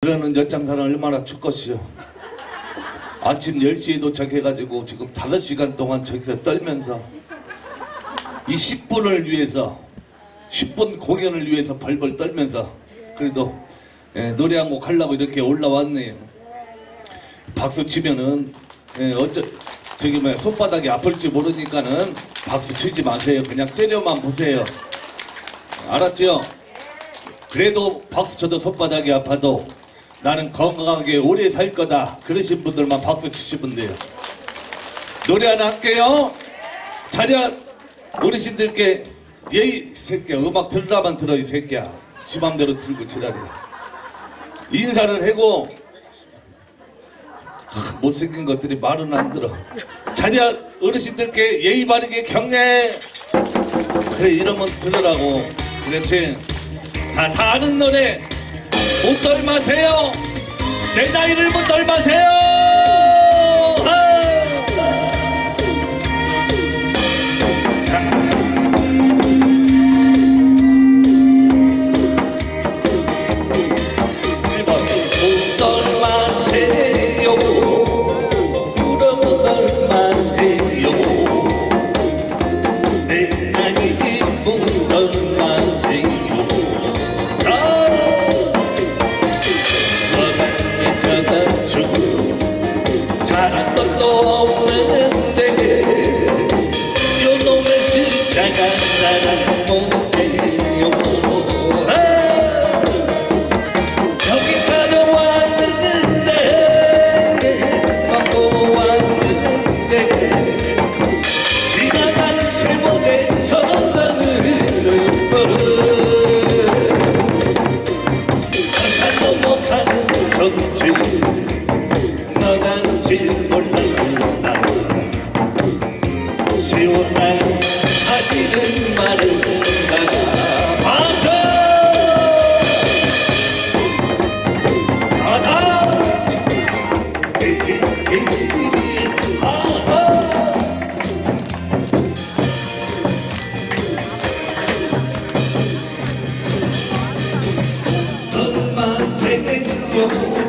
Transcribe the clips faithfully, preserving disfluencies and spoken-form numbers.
그러는 엿장사는 얼마나 춥겠어요. 아침 열 시에 도착해가지고 지금 다섯 시간 동안 저기서 떨면서 이 십 분을 위해서 십 분 공연을 위해서 벌벌 떨면서 그래도 예, 노래 한 곡 하려고 이렇게 올라왔네요. 박수 치면은 예, 어쩌 저기 뭐 손바닥이 아플지 모르니까는 박수 치지 마세요. 그냥 째려만 보세요. 알았죠? 그래도 박수 쳐도 손바닥이 아파도 나는 건강하게 오래 살 거다. 그러신 분들만 박수 치시면 돼요. 노래 하나 할게요. 차렷. 어르신들께 예의 새끼야. 음악 들으라만 들어 이 새끼야. 지 맘대로 들고 지랄해. 인사를 하고 아, 못생긴 것들이 말은 안 들어. 차렷. 어르신들께 예의 바르게 경례. 그래 이러면 들으라고. 그렇지. 자, 다 아는 노래 못 덜마세요. 내 나이를 못 덜마세요. 아! 자. 일 번 못 덜마세요. 울어 못 덜마세요. 내 나이 못 덜마세요. 잘한 것도 없는데 요놈의 숫자가 나랑 못해요. 여기 가져왔는데 먹고 왔는데 지나간 세월에서는 서산 넘어가는 정치 몰랐구나. 시원한 아기는 마르다가 맞아 아다 엄마 생겨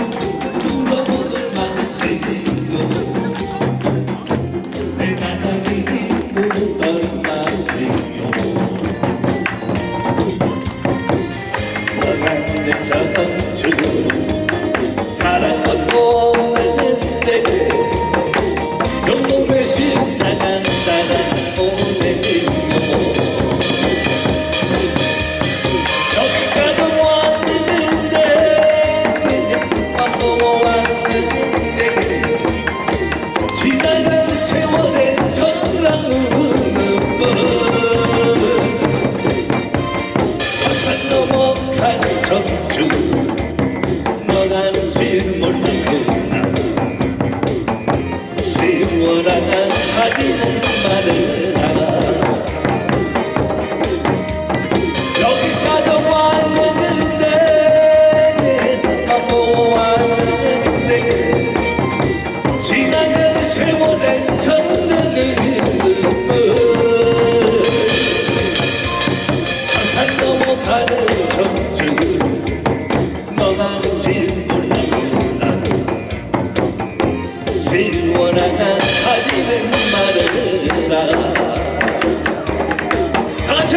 잘한 것도 없는데 요놈의 심장은 나랑 오네요. 여기까지 왔는데 맛보고 왔는데 지나간 세월의 서랑은 서산 넘어가는 전주 너가는지 몰랐구나. 시원한 하기는 말을 알아. 여기까지 왔는데 맛보고 왔는데 지나간 세월에서는 서산 넘어가는 전주 너가는지 몰랐구나. 시원한 하기는 말을 알아. 다같이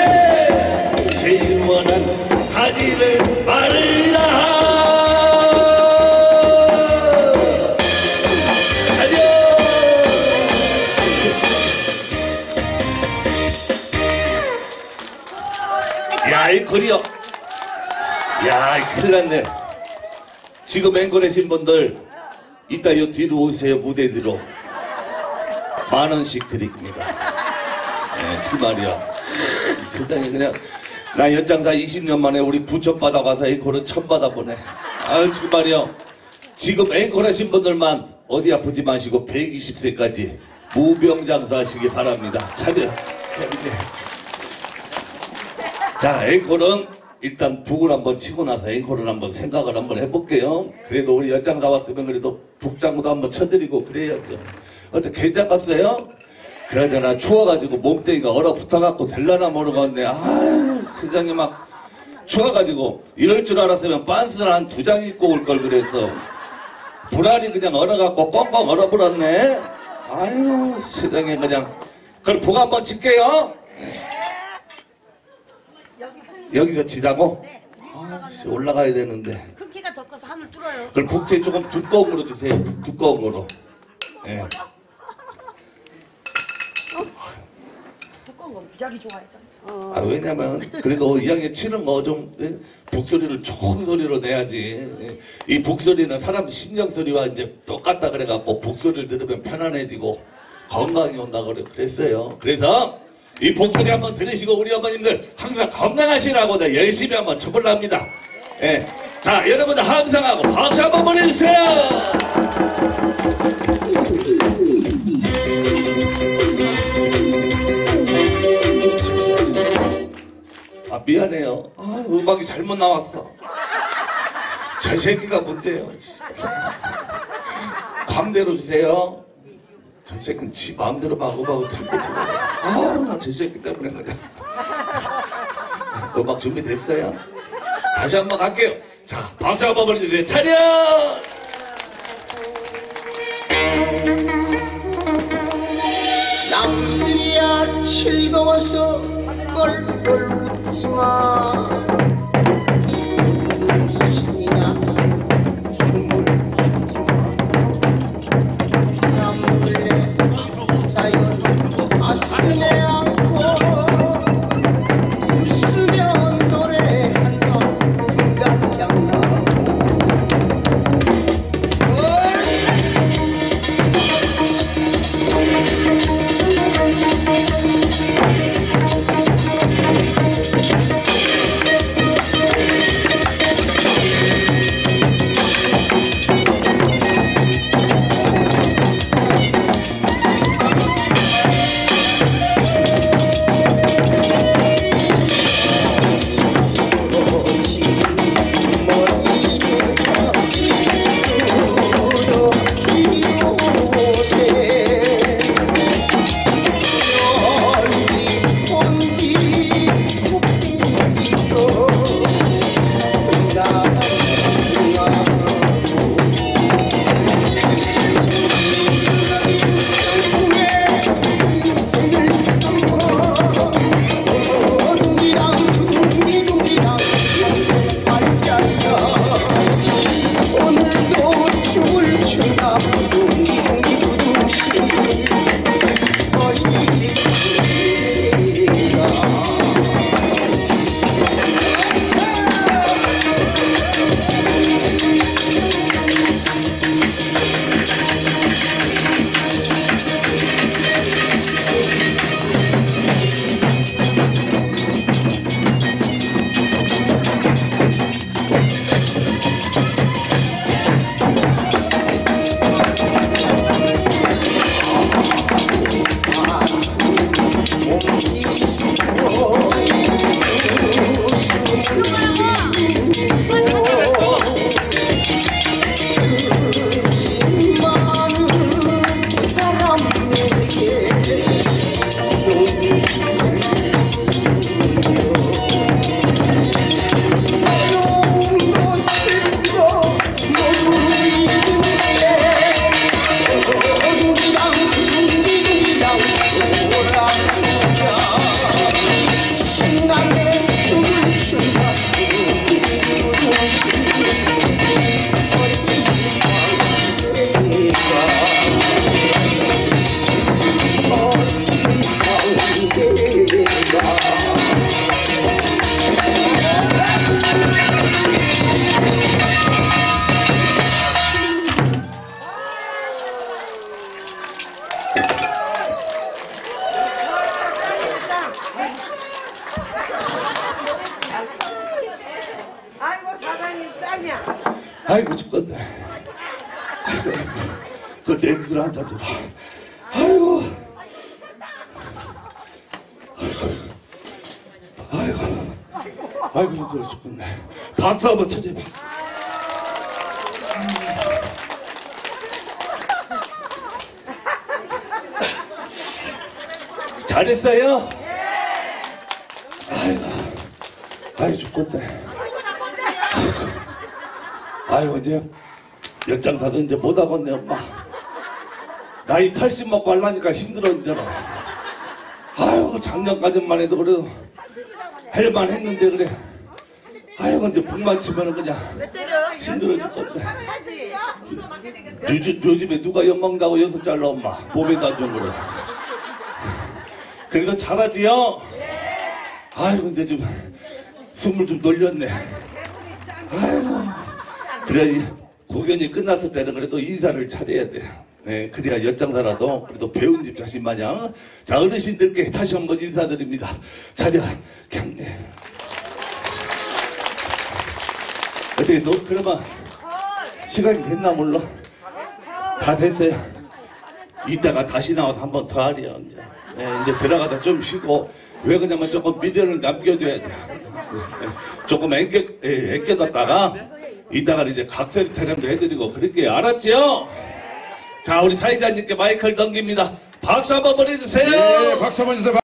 시원한 하기는 말을 알아. 차려. 야, 이 거리요. 야, 큰일 났네. 지금 앵콜하신 분들 이따 요 뒤로 오세요. 무대 뒤로 만원씩 드립니다. 네, 지금 말이야 이 세상에 그냥 나 연장사 이십 년 만에 우리 부천 받아가서 앵콜은 처음 받아보네. 아유 지금 말이야 지금 앵콜하신 분들만 어디 아프지 마시고 백이십 세까지 무병장수 하시기 바랍니다. 차려. 자, 앵콜은 일단 북을 한번 치고 나서 앵콜을 한번 생각을 한번 해볼게요. 그래도 우리 연장사 왔으면 그래도 북장구도 한번 쳐드리고 그래야죠. 어떻게 괜찮았어요? 그러잖아 추워가지고 몸뚱이가 얼어붙어갖고 될라나 모르겠네. 아유 세상에 막 추워가지고 이럴 줄 알았으면 빤스를 한 두 장 입고 올 걸 그랬어. 불알이 그냥 얼어갖고 뻥뻥 얼어버렸네. 아유 세상에 그냥. 그럼 복 한번 칠게요. 여기서 치자고? 네. 아씨 올라가야 되는데. 큰 키가 더 커서 하늘 뚫어요. 그럼 북채 조금 두꺼운 거로 주세요. 두꺼운 거로. 예. 두꺼운 거 무지하게 좋아했잖아. 아 왜냐면 그래도 이왕에 치는 거 좀 북소리를 좋은 소리로 내야지. 이 북소리는 사람 심령 소리와 이제 똑같다 그래갖고 북소리를 들으면 편안해지고 건강이 온다 그래 그랬어요. 그래서 이 북소리 한번 들으시고 우리 어머님들 항상 건강하시라고 내 열심히 한번 쳐볼랍니다. 예. 자 여러분들 함성하고 박수 한번 보내주세요. 아 미안해요. 아 음악이 잘못 나왔어. 저 새끼가 문제예요. 광대로 주세요. 저 새끼는 지 마음대로 막 음악을 틀고 틀고. 아우 나 저 새끼 때문에 그냥. 음악 준비됐어요? 다시 한번 갈게요. 자 박수 한번 보내주세요. 차렷! 남들이야 즐거워서 껄껄 웃지마. 누구든 신이 나서 춤을 추지마. 남들의 사연 가슴에 안고 웃으며 노래한다. 중단장하고 아이고 죽겠네. 아이고 그 냉수를 한 잔 줘라. 아이고 아이고 아이고 힘들어 죽겠네. 박수 한번 쳐줘. 잘했어요? 아이고 아이 죽겠네. 아이고 이제 연장 사도 이제 못 하겠네 엄마. 나이 팔십 먹고 하려니까 힘들어 이제는. 아이고 작년까지만 해도 그래도 할만 했는데 그래. 아이고 이제 북만 치면은 그냥 힘들어 죽겠네. 요즘, 요즘에 누가 엿먹는다고 연습 잘라 엄마. 몸에도 안 좋은 거래. 그래도 잘하지요? 아이고 이제 좀 숨을 좀 돌렸네. 아이고 그래야지 공연이 끝났을 때는 그래도 인사를 차려야 돼. 네, 그래야 엿장사라도 그래도 배운 집 자신 마냥. 자 어르신들께 다시 한번 인사드립니다. 자자 경례. 어떻게 너 그러면 시간이 됐나 몰라? 다 됐어요. 이따가 다시 나와서 한 번 더 하려 이제. 네, 이제 들어가다 좀 쉬고. 왜 그러냐면 조금 미련을 남겨둬야 돼. 네, 조금 앵겨, 예, 앵겨뒀다가 이따가 이제 각설이 타령도 해드리고 그렇게 알았지요? 자 우리 사회자님께 마이크를 넘깁니다. 박수 한번 보내주세요. 네, 박수 한번 주세요.